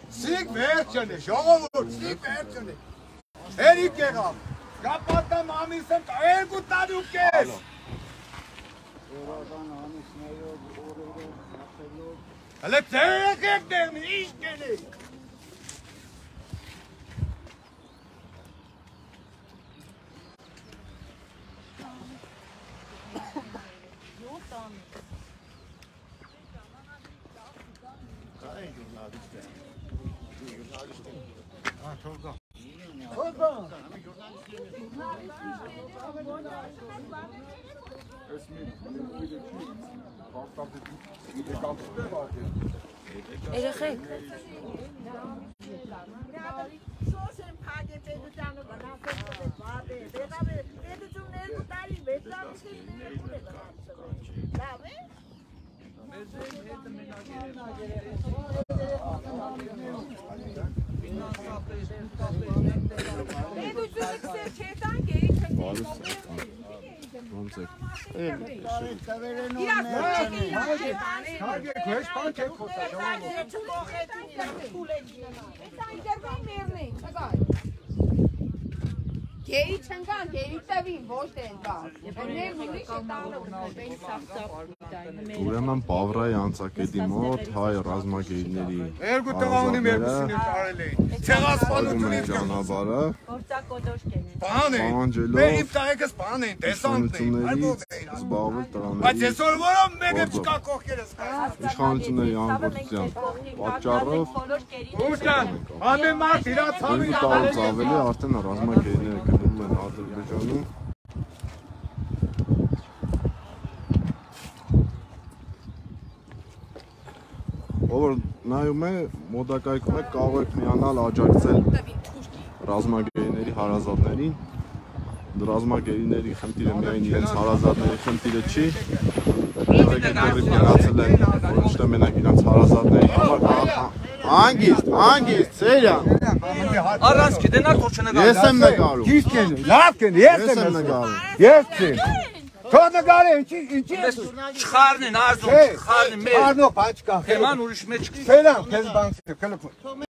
Սիկ վերջն է, ժողովուրդ, սիկ վերջն է։ Հերիք եղավ։ Կապատամ ամիսը երկու տարի ու կես։ Հələ ձերեք եք դեղնի, ինչ կենեք։ Երեխեք Գեի չնկան, գեի տվին, ոչ թե ընկան Ուրեմն Պավրայի անցակետի մոտ հայ ռազմագերիների Երկու տղա ունի մերկուսին եմ կարել էին Ցեղասպանությունից ճանապարհը Բան էին, մեր իմ տղեկս բան էին, դեսանտ էին, զբաղվել տղաների Բայց այսօր որով մեկը չկա կողքերս իշխանությունների անգործության պատճառով Ուշտան, ամեն մարդ իրաց երկու տարուց ավելի արդեն ռազմագերիները գնում են Ադրբեջանում Ով նայում է մոտակայքում է կարող եք միանալ աջակցել ռազմագերիների հարազատներին ռազմագերիների խնդիրը միայն իրենց հարազատների խնդիրը չի եղեք դեռ գնացել են ոչ թե մենակ իրենց հարազատների համար Հանգիստ, Սերյան Առանց գիտենալ որ չնկարում Ես եմ նկարում Ճիշտ կեն, լավ կեն, ես եմ նկարում Ես չեմ Թող նկարի, ինչի Չխարնին, արզում, չխարնին մեր Արնո, պաչկա Թեման ուրիշ մեջ Սերյան, քեզ բան